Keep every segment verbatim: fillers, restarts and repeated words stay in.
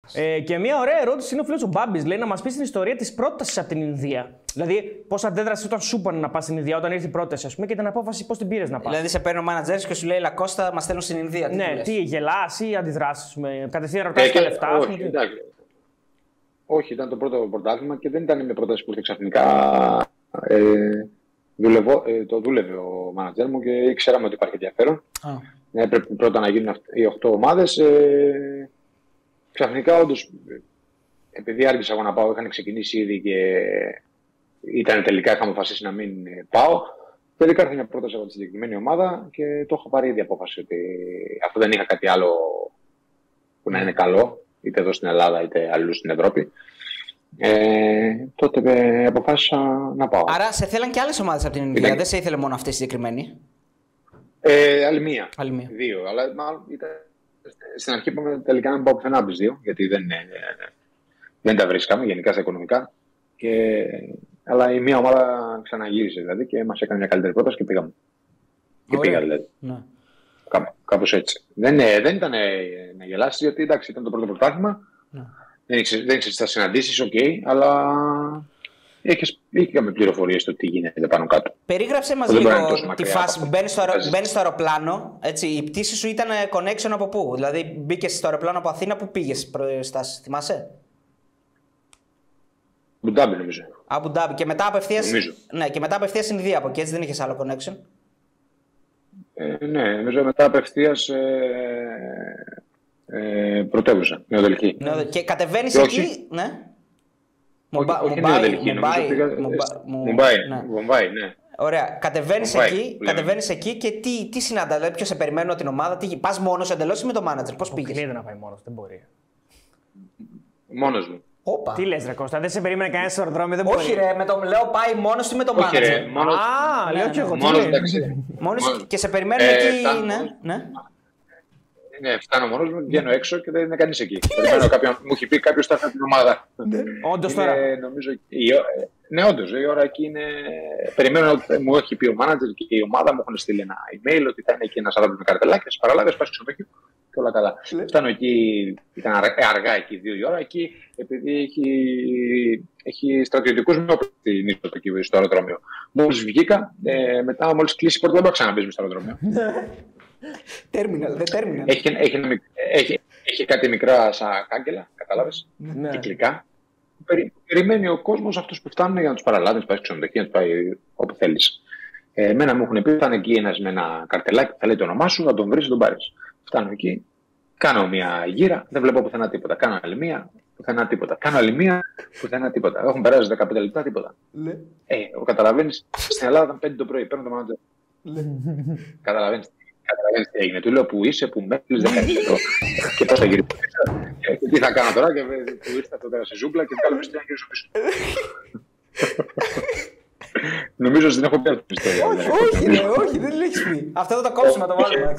Ε, και μια ωραία ερώτηση είναι ο φίλος ο Μπάμπης. Λέει να μας πει την ιστορία της πρότασης από την Ινδία. Δηλαδή, πώς αντέδρασε όταν σου είπαν να πας στην Ινδία, όταν ήρθε η πρόταση, ας πούμε, και την απόφαση πώς την πήρες να πας. Δηλαδή, σε παίρνει ο μάνατζερ και σου λέει Λακώστα, μας στέλνουν στην Ινδία. Τι ναι, τι, γελάς ή αντιδράσεις. Κατευθείαν ρωτάς τα λεφτά. Όχι, πούμε, όχι, ήταν το πρώτο πρωτάθλημα και δεν ήταν μια πρόταση που ήρθε ξαφνικά. Ε, δουλευό, ε, το δούλευε ο μάνατζερ μου και ξέραμε ότι υπάρχει ενδιαφέρον. Ah. Ε, πρέπει πρώτα να γίνουν οι οκτώ ομάδες. Ε, ξαφνικά, όντως, επειδή άργησα εγώ να πάω, είχαν ξεκινήσει ήδη και ήταν τελικά, είχαμε αποφασίσει να μην πάω. Τελικά ήρθε μια πρόταση από τη συγκεκριμένη ομάδα και το είχα πάρει ήδη απόφαση ότι αυτό δεν είχα κάτι άλλο που να είναι καλό, είτε εδώ στην Ελλάδα είτε αλλού στην Ευρώπη. Ε, τότε ε, αποφάσισα να πάω. Άρα σε θέλαν και άλλες ομάδες από την Ινδία, ήταν... δεν σε ήθελε μόνο αυτή η συγκεκριμένη. Ε, άλλη μία. Άλλη μία. Δύο. Αλλά μάλλον ήταν... στην αρχή είπαμε τελικά να μην πάω πουθενά από τις δύο, γιατί δεν, ε, δεν τα βρίσκαμε γενικά στα οικονομικά. Και... αλλά η μία ομάδα ξαναγύρισε δηλαδή και μας έκανε μια καλύτερη πρόταση και πήγαμε. Και Ωραία. πήγα δηλαδή. Ναι. Κά, κάπως έτσι. Δεν, ε, δεν ήταν ε, να γελάσεις, γιατί εντάξει, ήταν το πρώτο πρωτάθλημα. Ναι. Δεν ήξερες τι θα συναντήσεις, οκ, okay, αλλά έχεις, είχαμε πληροφορίες το τι γίνεται πάνω κάτω. Περίγραψε μας λίγο τη φάση. Μπαίνεις στο, μπαίνεις στο αεροπλάνο, έτσι, η πτήση σου ήταν connection από πού? Δηλαδή μπήκες στο αεροπλάνο από Αθήνα, πού πήγες προστάσεις, θυμάσαι? Αμπουντάμπι νομίζω. Αμπουντάμπι και μετά απευθείας. Ναι, και μετά απευθείας Ινδία από εκεί, έτσι δεν είχες άλλο connection? Ε, ναι, νομίζω μετά απευθείας ε, ε, πρωτεύουσα, Νεοδελική. Και κατεβαίνεις και εκεί, όχι, ναι. Μουμπάι, όχι Νεοδελική, Μουμπάι, ναι. Ωραία, κατεβαίνεις εκεί, κατεβαίνεις εκεί και τι, τι συναντά, δηλαδή ποιος σε περιμένει την ομάδα, τι, πας μόνος εντελώς ή με το manager, πώς πήγες? Αποκλείεται να πάει μόνος, δεν μπορεί. Μόνος μου. Όπα. Τι λες ρε Κώστα, δεν σε περίμενε κανένα στο αεροδρόμιο, δεν όχι, μπορεί. Όχι ρε, με το λέω πάει μόνος ή με το manager. Όχι ρε, μόνος. Α, λέω και εγώ. Μόνος, εντάξει. Μόνος και σε περιμένουν ε, εκεί, φτάνω, ναι, ναι. Ναι, φτάνω μόνος μου, βγαίνω έξω και δεν είναι κανείς εκεί. Κάποιον, μου έχει πει κάποιος θα έρθει από την ομάδα. Όντως τώρα. Νομίζω, η, ναι, όντως, η ώρα εκεί είναι... Περιμένω, μου έχει πει ο manager και η ομάδα μου έχουν στείλει ένα email ότι θα είναι εκεί ένας άνθρωπος με καρτελάκια, παραλάβες, πας στο ξενοδοχείο και όλα καλά. Φτάνω εκεί, ήταν αργά εκεί, δύο η ώρα, εκεί, επειδή έχει, έχει στρατιωτικούς με όπλα στην είσοδο στο αεροδρόμιο. Μόλις βγήκα, ε, μετά μόλις κλείσει η πόρτα, δεν μπορώ να ξαναμπείς στο αεροδρόμιο. Τέρμιναλ, δεν τέρμιναλ. Έχει, έχει, έχει, έχει κάτι μικρά σαν κάγκελα, κατάλαβες, ναι. Κυκλικά. Περι, περιμένει ο κόσμος αυτούς που φτάνουν για να τους παραλάβει, να τους πάει στο ξενοδοχείο, να τους πάει όπου θέλεις. Ε, εμένα μου έχουν πει, θα είναι εκεί ένας με ένα καρτελάκι, θα λέει το όνομά σου, θα τον βρεις, θα τον πάρεις. Φτάνω εκεί, κάνω μια γύρα, δεν βλέπω πουθενά τίποτα. Κάνω άλλη μία, πουθενά τίποτα. Κάνω άλλη μία, πουθενά τίποτα. Έχουν περάσει δεκαπέντε λεπτά, τίποτα. Ναι. Ε, καταλαβαίνεις, στην Ελλάδα ήταν πέντε το πρωί, παίρνω το μάνατζερ. Καταλαβαίνεις. Καταλαβαίνεις τι έγινε. Του λέω που είσαι, που με έκλεισες δεκαεπτά ευρώ. Και πώς θα γυρίσω πίσω. Και τι θα κάνω τώρα, και που ήρθα αυτό πέρα σε ζούγκλα και βγάλω πίσω να γυρίσω πίσω. Νομίζω ότι δεν έχω πει αυτή την ιστορία. Όχι, όχι, όχι, δεν την έχεις πει. Αυτό θα το κόψουμε, το βάλουμε.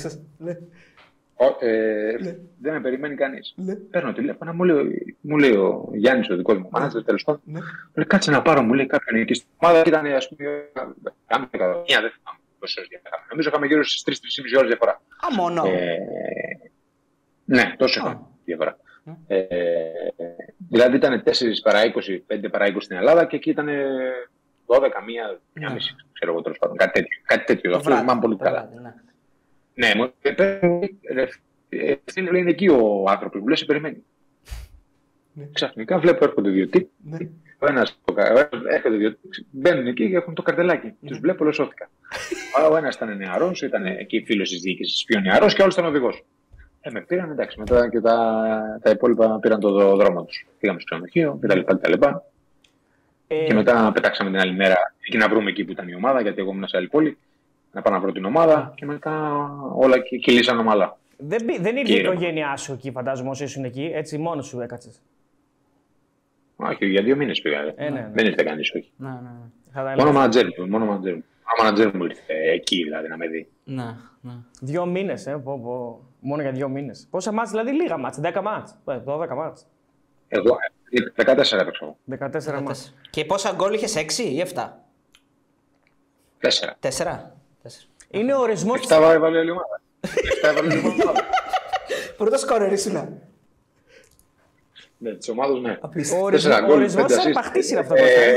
Δεν με περιμένει κανείς. Παίρνω τηλέφωνο, μου λέει ο Γιάννης, ο δικός μου μάνατζερ, τέλος πάντων. Μου λέει κάτσε να πάρω, μου λέει κάποιον εκεί στην ομάδα. Ήταν ας πούμε μία, δεν θυμάμαι. Νομίζω είχαμε γύρω στις τρεις με τρεις και μισή ώρες διαφορά. Α, μόνο. Ε, ναι, τόσο είχαμε διαφορά. Ε, δηλαδή ήταν τέσσερις παρά είκοσι, πέντε παρά είκοσι στην Ελλάδα και εκεί ήταν δώδεκα, μία, μία μισή, ξέρω εγώ τέλος πάντων. Κάτι τέτοιο. Κάτι τέτοιο. Αυτό θυμάμαι πολύ καλά. Ναι, μου είπε, είναι εκεί ο άνθρωπος που λέει, σε περιμένει. Ξαφνικά βλέπω έρχονται δύο τύποι. Ο ένας έρχονται δύο τύποι, μπαίνουν εκεί και έχουν το καρτελάκι. Τους βλέπω, λέω σώθηκα. Ο ένας ήταν νεαρός, ήταν εκεί φίλος της διοίκησης, πιο νεαρός και όλος ήταν οδηγός. Ε, με πήραν, εντάξει, μετά και τα, τα υπόλοιπα πήραν το δρόμο τους. Πήγαμε στο ξενοδοχείο κτλ. Ε... Και μετά πετάξαμε την άλλη μέρα εκεί να βρούμε εκεί που ήταν η ομάδα, γιατί εγώ ήμουν σε άλλη πόλη. Να πάω να βρω την ομάδα και μετά όλα κυλήσαν ομαλά. Δεν, δεν ήρθε η οικογένειά σου εκεί, φαντάζομαι, όσο ήσουν εκεί, έτσι μόνος σου έκατσες? Όχι, για δύο μήνες πήγα. Ε, ναι, ναι. Δεν ήρθε κανείς, όχι. Ναι, ναι. Μόνο μάνατζερ μου, μόνο μάνατζερ μου. Ο μάνατζερ μου ήρθε εκεί, δηλαδή, να με δει. Ναι, ναι. Δύο μήνες, ε, πω, πω. Μόνο για δύο μήνες. Πόσα μάτς, δηλαδή λίγα μάτς, δέκα μάτς, δώδεκα μάτς. Εγώ, δεκατέσσερα έπαιξα. δεκατέσσερα μάτς. Και πόσα γκολ είχες, έξι ή επτά? Τέσσερα. Τέσσερα. Είναι ο ορισμός. Εφτά έβαλε η ομάδα. Εφτά έβαλε η ομάδα. Πρώτο σκόρερ ήσουνα. Ναι, της ομάδος, ναι. Ο ορισμός της αρπαχτής είναι αυτό.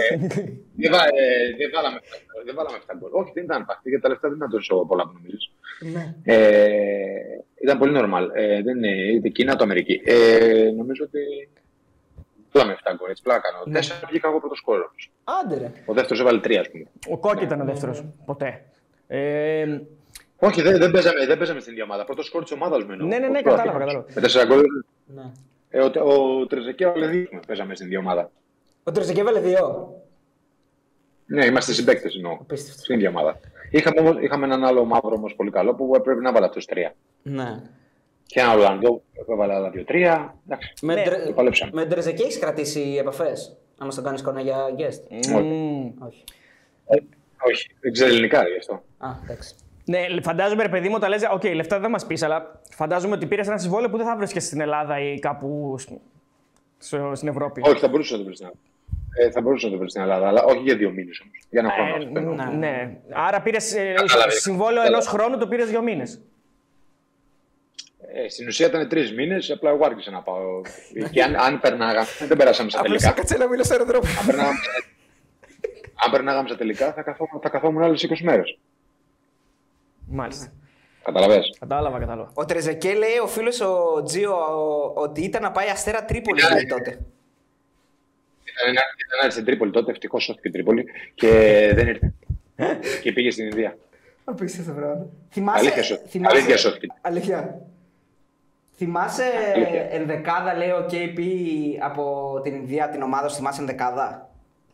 Δεν βάλαμε επτά γκολ. Όχι, δεν ήταν αρπαχτή, γιατί τα λεφτά δεν ήταν τόσο πολλά που νομίζεις. Ήταν πολύ normal. Δεν είναι είτε Κίνα είτε Αμερική. Νομίζω ότι βάλαμε επτά γκολ, έτσι πλάκα κάνω. Τέσσερα βγήκα εγώ πρώτο σκόρ. Άντε ρε. Ο δεύτερος έβαλε τρία, ας πούμε. Ο Κόκκι ήταν ο δεύτερος, ποτέ. Όχι, δεν, δεν, παίζαμε, δεν παίζαμε στην ίδια ομάδα. Πρώτο σκόρ της ομάδας μου εννοώ. Ναι, ναι, ναι, κατάλαβα, κατάλαβα. Με τέσσερα γκολ. Ναι. Ε, ο ο Τρεζεκέ έβαλε δύο, παίζαμε στην ίδια ομάδα. Ο Τρεζεκέ έβαλε δύο. Ναι, είμαστε συμπαίκτες εννοώ. Στην ίδια ομάδα. Είχαμε, όμως, είχαμε έναν άλλο μαύρο όμως πολύ καλό που πρέπει να βάλει αυτός τρία. Ναι. Και ένα Ολλανδό που έβαλε άλλα δύο τρία. Εντάξει, με, ναι, ντρε... το παλέψαμε. Με Τρεζεκέ έχεις κρατήσει επαφές, αν μας το κάνεις κονά για guest. Mm. Όχι. Ε, όχι, δεν ξέρω ελληνικά γι' αυτό. Α, εντάξει. Ναι, φαντάζομαι ρε παιδί μου, όταν λες, οκ, okay, λεφτά δεν μας πεις, αλλά φαντάζομαι ότι πήρες ένα συμβόλαιο που δεν θα βρίσκεσαι στην Ελλάδα ή κάπου στην Ευρώπη. Όχι, θα μπορούσε να το βρει στην Ελλάδα. Ε, θα μπορούσε να το βρει στην Ελλάδα, αλλά όχι για δύο μήνες όμως. Για ένα χρόνο. Ε, ναι. ναι. Άρα πήρες ε, συμβόλαιο ενός χρόνου, το πήρες δύο μήνες. Ε, στην ουσία ήταν τρεις μήνες, απλά εγώ άρχισα να πάω. Και αν, αν περνάγαμε, δεν περάσαμε στα τελικά. Απλά κάτσε να μιλώ στο αεροδρόμιο. Αν περνάγαμε στα τελικά, θα καθόμουν, θα καθόμουν άλλες είκοσι μέρες. Μάλιστα. Καταλαβες. Κατάλαβα, κατάλαβα. Ο Τρεζεκέ λέει ο φίλος ο Τζίο ότι ήταν να πάει Αστέρα Τρίπολη λέει τότε. Ήταν να έρθει στην Τρίπολη τότε, ευτυχώς σώθηκε η Τρίπολη και δεν ήρθε. Και πήγε στην Ινδία. Απίστευτο πράγμα. Αλήθεια σώθηκε. Αλήθεια. Θυμάσαι ενδεκάδα, λέει ο κέι πι από την Ινδία, την ομάδα σου, θυμάσαι ενδεκάδα.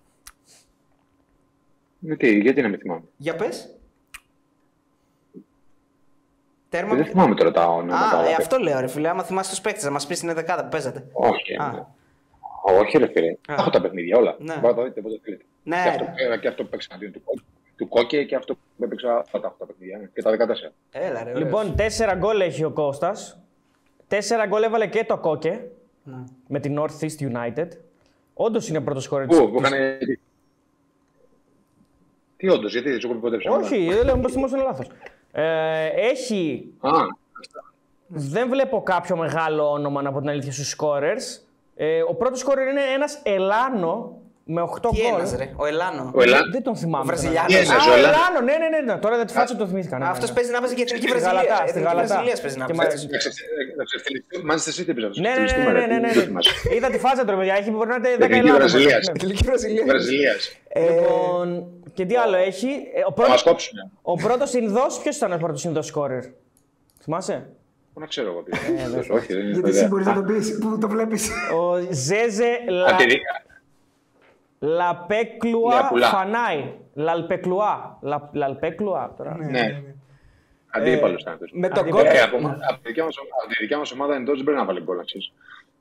Γιατί, γιατί να μην θυμάμαι. Για πες. Τέρμα... Δεν θυμάμαι τώρα τα ονόματα. Α, ε, αυτό λέω ρε φίλε, άμα θυμάσαι τους παίκτες, να μας πεις την ενδεκάδα που παίζατε. Όχι. Όχι ρε φίλε. Έχω τα παιχνίδια όλα. Ναι. Μπορείτε να το δείτε πότε θέλετε. Ναι. Και αυτό, και αυτό που παίξα αντίον του, του Κόκκε και αυτό που έπαιξα τα αυτά τα παιχνίδια. Και τα δεκατέσσερα. Έλα ρε. Λοιπόν, τέσσερα γκολ έχει ο Κώστας. Τέσσερα γκολ έβαλε και το Κόκκε. Ναι. Με την North East United. Όντως είναι πρώτος σκόρερ της. Πού, που έκανε... Τι όντως, γιατί δεν σου έχω πει ποτέ ψέματα. Όχι, δεν λέω πως θυμός είναι λάθος. Ε, έχει... Α, δεν βλέπω κάποιο μεγάλο όνομα από την αλήθεια στους scorers. Ε, ο πρώτος σκόρερ είναι ένας Ελάνο με οκτώ γκολ. Τι ένας ρε, ο Ελάνο. Ο Ελά... Δεν τον θυμάμαι. Ο Βραζιλιάνος. Α, ο Ελάνο, ναι, ναι, ναι, ναι. Τώρα δεν τη φάτσα το θυμήθηκα. Ναι, ναι. Αυτός παίζει να παίζει και εθνική Στη Γαλατά, Βραζιλία. στη Γαλατά. Βραζιλίας παίζει να παίζει. Μάλιστα εσύ τι έπαιζα. Ναι, ναι, ναι, ναι, ναι, ναι. Είδα τη φάτσα του, παιδιά. Έχει μπορεί να είναι δέκα Εθνική Ελλάδας. Βραζιλίας. Λοιπόν, και τι άλλο έχει. Θα μας κόψουν. Ο πρώτος Ινδός, ποιος ήταν ο πρώτος Ινδός σκόρερ. Θυμάσαι. Πού να ξέρω εγώ τι. Όχι, δεν είναι. Γιατί εσύ μπορείς να το πεις, που το βλέπεις. Ο Ζέζε Λαπέκλουα Φανάι. Λαλπεκλουά. Λαλπεκλουά τώρα. Ναι. Αντίπαλος ήταν αυτός. Με τον Από τη δικιά μας ομάδα εντός δεν πρέπει να βάλει γκολ, αξίζει.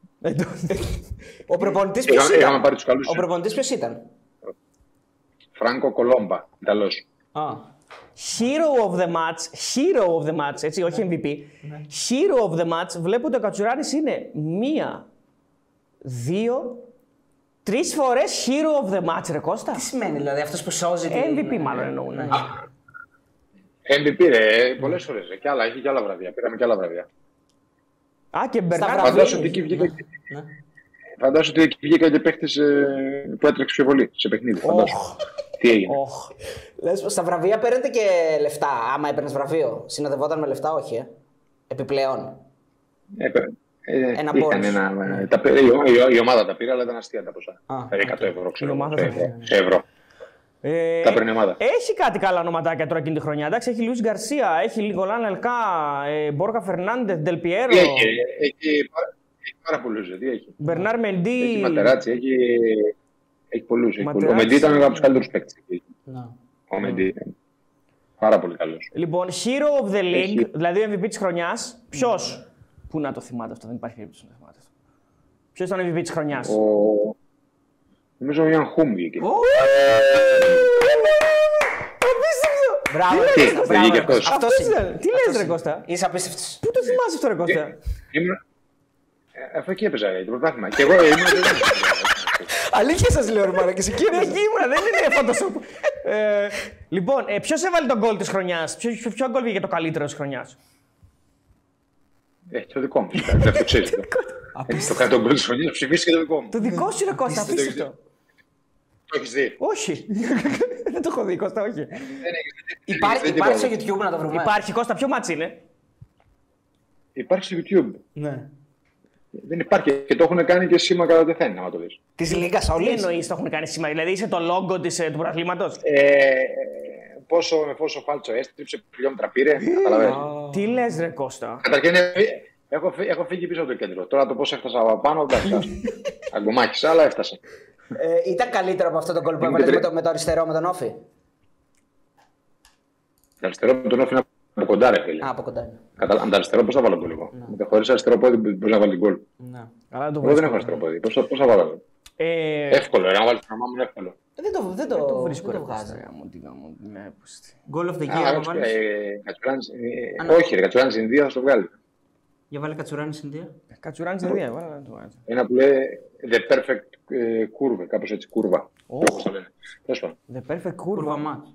Ο προπονητής ποιος ήταν. Είχαμε πάρει τους καλούς. Ο προπονητής ποιος ήταν. Φράνκο Κολόμπα, Ιταλός. Hero of the match, hero of the match, έτσι, όχι εμ βι πι. Hero of the match, βλέπω ότι ο Κατσουράνης είναι μία, δύο, τρεις φορές hero of the match, ρε Κώστα. Τι σημαίνει δηλαδή, αυτός που σώζει την... εμ βι πι μάλλον εννοούν. εμ βι πι ρε, πολλές φορές, και άλλα, έχει και άλλα βραβεία, πήραμε και άλλα βραβεία. Α, και Μπερνάρ. Φαντάσου ότι εκεί βγήκα και... Φαντάσου ότι εκεί βγήκα και παίχτες που έτρεξε πιο πολύ σε παιχνίδι, φαντάσου. Τι έγινε. Oh. Λες, στα βραβεία παίρνετε και λεφτά, άμα έπαιρνες βραβείο. Συνοδευόταν με λεφτά, όχι, ε. Επιπλέον. Έπαιρνε. Ε, ένα είχαν ένα, ναι. τα, η, η ομάδα τα πήρε, αλλά ήταν αστεία τα ποσά. εκατό ευρώ, ξέρω. Σε ευρώ. Σε ευρώ. Ε, τα παίρνει η ομάδα. Έχει κάτι καλά ονοματάκια τώρα εκείνη τη χρονιά. Εντάξει, έχει Λουίς Γκαρσία, έχει Λιγολάν Ελκά, ε, Μπόρκα Φερνάντεθ, Ντελπιέρο. Έχει, έχει, έχει, έχει πάρα πολλούς. Τι έχει. Μπερνάρ Μεντί. Έχει Ματεράτσι, έχει, έχει πολλούς. Έχει πολλούς. Ο Μεντί ήταν ένα από τους καλύτερους παίκτες. Ο Μεντί ήταν πάρα πολύ καλός. Λοιπόν, Hero of the League, έχει... δηλαδή ο εμ βι πι της χρονιάς, ποιος. Πού να το θυμάται αυτό, δεν υπάρχει περίπτωση να το θυμάται αυτό. Ποιος ήταν ο εμ βι πι της χρονιάς. Ο... Νομίζω ο Ιαν Χούμ βγήκε. Μπράβο, τι λες ρε Κώστα. Είσαι απίστευτος. Πού το θυμάσαι αυτό ρε Κώστα. Αφού εκεί έπαιζα το πρωτάθλημα. Και εγώ ήμουν. Αλήθεια σας λέω, ρε και σε εκεί ήμουν, δεν είναι Photoshop. Λοιπόν, ποιος έβαλε τον γκολ της χρονιάς, ποιο γκολ βγήκε το καλύτερο της χρονιάς. Έχει το δικό μου, δεν το ξέρεις. Το κάνει τον γκολ της χρονιάς, ψηφίσει και το δικό μου. Το δικό σου είναι Κώστα, απίστευτο. Το έχεις δει? Όχι. Δεν το έχω δει, Κώστα, όχι. Υπάρχει, υπάρχει στο YouTube να το βρούμε. Υπάρχει, Κώστα, ποιο μάτσι είναι? Υπάρχει στο YouTube. Ναι. Δεν υπάρχει και το έχουν κάνει και σήμα κατά τεθέν, άμα το δεις. Της Λίγκας Τι όλης. εννοείς το έχουν κάνει σήμερα, δηλαδή είσαι το λόγκο της, του πρωταθλήματος? Ε, πόσο, με πόσο φάλτσο έστριψε, χιλιόμετρα πήρε, καταλαβαίνεις. Τι λες ρε Κώστα? Καταρχήν έχω, φύ- έχω φύγει πίσω από το κέντρο. Τώρα το πώς έφτασα από πάνω, εντάξει, αγκομάκησα, αλλά έφτασα. Ε, ήταν καλύτερο από αυτό το γκολ που έβαλες με το, με το αριστερό με τον Όφη. Το αριστερό με τον Όφη είναι από κοντά, ρε φίλε. Α, από κοντά είναι. Κατά, αν το αριστερό, πώς θα βάλω γκολ εγώ. Με το χωρίς αριστερό πόδι μπορείς να βάλει γκολ. Ναι. Αλλά το Εγώ δεν έχω αριστερό πόδι. Πώς, θα- πώς θα βάλω. Ε, Εύκολο, ρε, να βάλεις την ομάδα μου είναι εύκολο. Δεν το, δεν το, το βρίσκω δεν ρε το Κώστα, βγάζει. γάμο, τι γάμο, ναι, πώς τι. Goal of the Α, year, άμα ε, βάλεις. ε, Κατσουράνης, ε, Α, ναι. όχι, ρε, Κατσουράνης Ινδία θα στο βγάλει. Για βάλε Κατσουράνη στην Ινδία. Κατσουράνης είναι δύο, βάλε να το βάζω. Ένα που λέει The Perfect ε, Curve, κάπως έτσι, κούρβα. Όπως το λένε. Τέλος πάντων. The perfect Κούρβα curva. μάτς.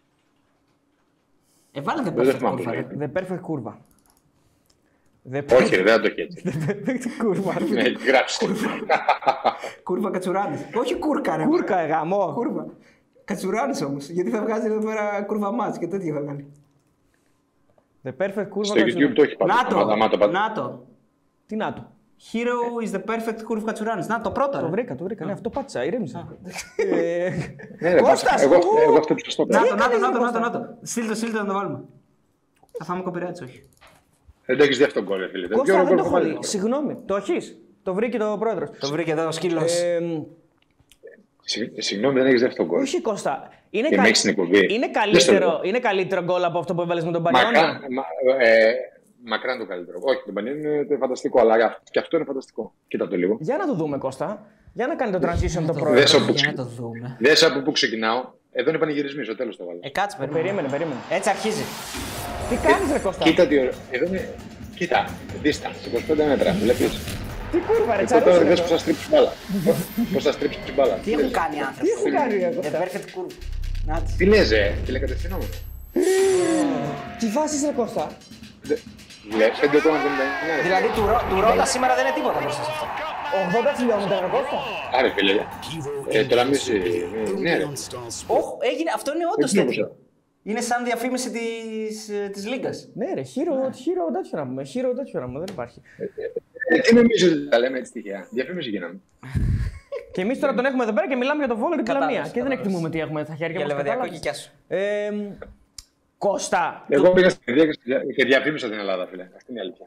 Ε, βάλε δεν Δεν perfect θυμάμαι κούρβα, που ρε. λέγεται. The perfect curva. The Όχι, ρε, δεν θα το έχει έτσι. The perfect curva. Ναι, γράψτε. Κούρβα Κατσουράνης. Όχι κούρκα, ρε. Κούρκα, ε, γαμό. Κούρβα. Κατσουράνης όμως. Γιατί θα βγάζει εδώ πέρα κούρβα μάτς και τέτοια θα βγάλει. The perfect curva. Στο YouTube το έχει πάντα. Να το. Άμα το πάντα. Να το. Τι να το. Hero is the perfect curve Κατσουράνης. Να το πρώτο, Το ρε. βρήκα, το βρήκα. Ναι, αυτό πάτησα, ηρέμησα. Ε, Ναι, ρε, Κώστας, εγώ, ου! εγώ αυτό που σας το Να πω. το, να το, έκανες, να το, ρε, να το, Κώστα? να το. Στείλ το, στείλ το να το βάλουμε. Θα φάμε copyrights, όχι. Δεν το έχεις δει αυτό το γκολ, ρε, φίλε. Κώστα, Ποιο δεν γκολ το που έχω βάλει. δει. Συγγνώμη, το έχεις. Το βρήκε το πρόεδρος. Το βρήκε εδώ ο σκύλος. Ε, Συγ- Συγγνώμη, δεν έχεις δει αυτό το γκολ. όχι Κώστα. Είναι, Και κα- με έχεις στην εκπομπή. είναι, Δεν στο καλύτερο, λέω. είναι καλύτερο γκολ από αυτό που έβαλες με τον Μακράν, Πανιόνιο. μα- ε, μακράν το καλύτερο. Όχι, το Πανιόνιο είναι φανταστικό, αλλά και αυτό είναι φανταστικό. Κοίτα το λίγο. Για να το δούμε, Κώστα. Για να κάνει το transition το Δες πρόεδρο. όπου Για να ξε- το δούμε. δες από πού ξεκινάω. Εδώ είναι πανηγυρισμοί, στο τέλος το βάλω. Ε, κάτσε, περίμενε. Περίμενε, περίμενε. Έτσι αρχίζει. Τι κάνεις ρε Κώστα. Κοίτα τι ωραίο. Εδώ είναι. Κοίτα, distance, είκοσι πέντε μέτρα. Βλέπεις. Τι κούρβα ρε, Εδώ τώρα τσαρούσε δες ρε. πώς θα στρίψει μπάλα. Πώς θα στρίψει μπάλα. Τι έχουν κάνει οι Τι άνθρωποι. έχουν κάνει ρε The Κώστα. perfect curve. Να τη. Τι λες, ε, τηλεκατευθυνόμενο. Τι φάσεις ρε Κώστα. πέντε κόμμα εβδομήντα εννιά. Δηλαδή του, Ρο- του Ρόντα σήμερα δεν είναι τίποτα μπροστά σε αυτό. ογδόντα χιλιόμετρα ρε Κώστα. Άρε φίλε. Ε, τώρα μη σε. Ναι, ρε. Όχ, έγινε, αυτό είναι όντως Έτσι τέτοιο. όπως. Είναι σαν διαφήμιση της, ε, της Λίγκας. Ναι ρε, χείρο, χείρο τέτοιο να πούμε. Χείρο τέτοιο να πούμε, δεν υπάρχει. Ε, Τι νομίζεις ότι τα λέμε έτσι τυχαία. Διαφήμιση γίναμε. Και εμείς τώρα τον έχουμε εδώ πέρα και μιλάμε για το Βόλο και την Κατάλαβες, Λαμία. Και δεν κατάλαβες. εκτιμούμε τι έχουμε στα χέρια Για μας. λεβαδιακό κατάλαβες. και κιά σου. Ε, Κώστα. Εγώ πήγα στην Ινδία και στη δια- και διαφήμισα την Ελλάδα, φίλε. Αυτή είναι η αλήθεια.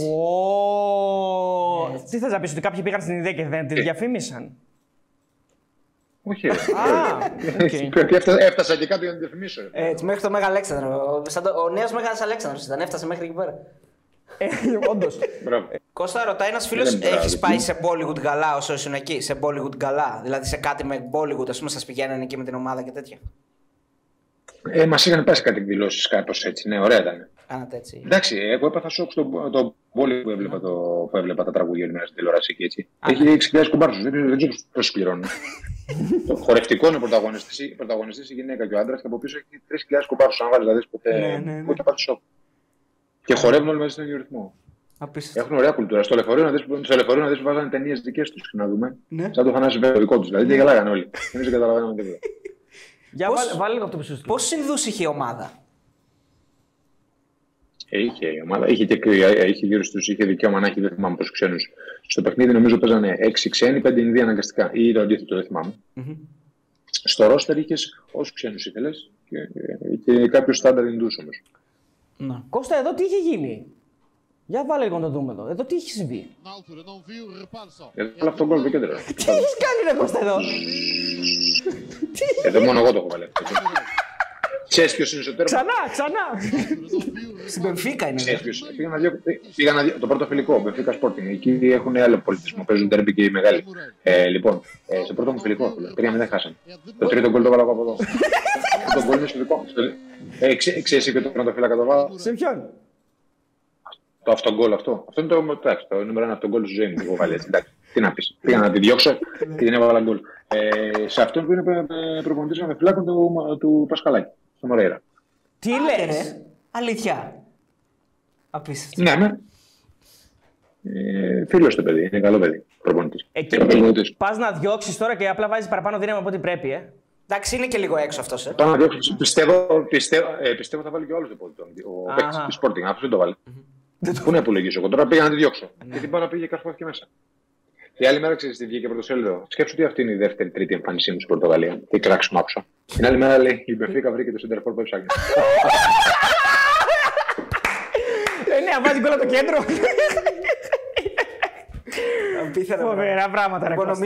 Ω, τι θες να πεις, ότι κάποιοι πήγαν στην ιδέα και δεν τη διαφήμισαν. Όχι, ρε. Α, οκ. Πρέπει έφτα- έφτασα και κάτω για να την διαφημίσω. ρε. Έτσι, μέχρι το Μέγα Αλέξανδρο. Ο, σαν το- ο νέος Μέγας Αλέξανδρος ήταν, έφτασε μέχρι εκεί πέρα. Ε, όντως. Μπράβο. Κώστα, ρωτάει ένας φίλος, Δεν έχεις μπράβο. πάει σε Bollywood γκαλά όσο ήσουν εκεί, σε Bollywood γκαλά, δηλαδή σε κάτι με Bollywood, ας πούμε, σας πηγαίνανε εκεί με την ομάδα και τέτοια. Ε, μας είχαν πάει σε κάτι εκδηλώσεις κάπως έτσι. Ναι, ωραία ήταν. Κάνατε έτσι. Εντάξει, εγώ έπαθα σοκ στον το πόλη που έβλεπα, το, που έβλεπα τα τραγούδια όλη μέρα στην τηλεόραση και έτσι. Έχει έξι χιλιάδες κουμπάρσους, δεν, δεν ξέρω πώς πληρώνουν. Το χορευτικό είναι πρωταγωνιστής, η πρωταγωνιστής η γυναίκα και ο άντρας και από πίσω έχει τρεις χιλιάδες κουμπάρσους. Αν βάλεις δηλαδή ποτέ, Ναι, ναι, ναι. ποτέ πάθει σοκ. Και χορεύουν όλοι μαζί στον ίδιο ρυθμό. Απίστευτο. Έχουν ωραία κουλτούρα. Στο λεωφορείο να δεις, στο λεωφορείο να δεις που βάζανε ταινίες δικές τους και να δούμε. Ναι. Σαν το Θανάση Βέο δικό τους. Δηλαδή και γελάγανε όλοι. Εμείς δεν καταλαβαίναμε τίποτα. Για Πώς- βάλε, βάλε λίγο αυτό που σου στείλω. Πόσους Ινδούς είχε η ομάδα. Ε, Είχε η ομάδα, είχε, και, είχε γύρω στους, είχε δικαίωμα να έχει, δεν θυμάμαι πόσους ξένους. Στο παιχνίδι νομίζω παίζανε έξι ξένοι, πέντε Ινδοί αναγκαστικά. Ή το αντίθετο, δεν θυμάμαι. Μμμ. Στο ρόστερ είχες όσους ξένους ήθελες και, και κάποιους στάνταρ Ινδούς όμως. Να. Κώστα, εδώ τι είχε γίνει. Για βάλε λίγο να το δούμε εδώ. Εδώ τι έχει συμβεί. Na altura não viu, repare só. Εδώ όλα αυτό γκολ στο κέντρο. Τι έχει κάνει ρε Κώστα εδώ. Εδώ μόνο εγώ το έχω βάλει. Ξέρεις ποιος είναι στο τέρμα. Ξανά, ξανά. Στην Μπενφίκα είναι. Ξέρεις ποιος. Πήγα να δω, πήγα να δω το πρώτο φιλικό, Benfica Sporting. Εκεί έχουν άλλο πολιτισμό, παίζουν τέρμπι και οι μεγάλοι. Ε, λοιπόν, ε, στο πρώτο μου φιλικό, τρία μηδέν χάσαν. Το τρίτο γκολ το βάλα από εδώ. Το γκολ είναι στο δικό μου. Ε, ξέ- Ξέρεις και το τερματοφύλακα το βάλα. Σε ποιον. Το αυτογκόλ αυτό. Αυτό είναι το, εντάξει, το νούμερο ένα αυτογκόλ στη ζωή μου που έχω βάλει έτσι. Εντάξει, τι να πεις. Πήγα να τη διώξω και την έβαλα γκολ. Ε, σε αυτόν που είναι προπονητής με φυλάκων του, του Πασχαλάκη, στο Μορέιρα. Τι Άντε, λες. ρε. Αλήθεια. Απίστευτο. Ναι, ναι. Ε, φίλος το παιδί, είναι καλό παιδί. Προπονητής. Εκεί πας να διώξεις τώρα και απλά βάζεις παραπάνω δύναμη από ό,τι πρέπει, ε. Εντάξει, είναι και λίγο έξω αυτός. Ε. Πάω να διώξω. Πιστεύω, πιστεύω, ε, πιστεύω θα βάλει και ο άλλος το πόδι. Ο παίκτης της Sporting. Αυτός δεν το βάλει. Πού είναι που λέγεις εγώ. Τώρα πήγα να τη διώξω. Και την πάω να πήγε και μέσα. Η άλλη μέρα ξέρεις τι βγήκε πρωτοσέλιδο. Σκέψου ότι αυτή είναι η δεύτερη, τρίτη εμφάνισή μου στην Πορτογαλία. Τι κράξιμο άκουσα. Την άλλη μέρα λέει η Μπενφίκα βρήκε το σεντερφόρ που έψαχνε. Ναι, βάζει γκολ από το κέντρο. Απίθανα. Φοβερά πράγματα, ρε.